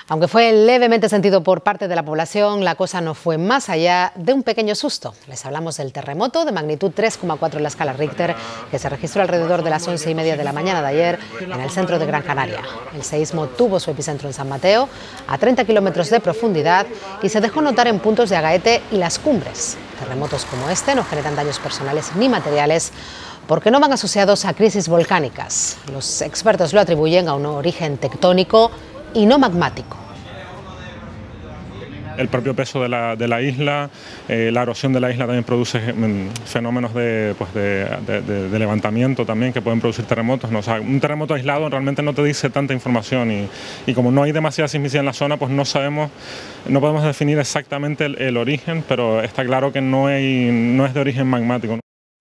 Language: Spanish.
Aunque fue levemente sentido por parte de la población, la cosa no fue más allá de un pequeño susto. Les hablamos del terremoto de magnitud 3,4 en la escala Richter, que se registró alrededor de las 11:30 de la mañana de ayer en el centro de Gran Canaria. El seísmo tuvo su epicentro en San Mateo, a 30 kilómetros de profundidad, y se dejó notar en puntos de Agaete y Las Cumbres. Terremotos como este no generan daños personales ni materiales, porque no van asociados a crisis volcánicas. Los expertos lo atribuyen a un origen tectónico y no magmático. El propio peso de la isla, la erosión de la isla también produce fenómenos de levantamiento también que pueden producir terremotos, ¿no? O sea, un terremoto aislado realmente no te dice tanta información y como no hay demasiada sismicidad en la zona, pues no podemos definir exactamente el origen, pero está claro que no es de origen magmático, ¿no?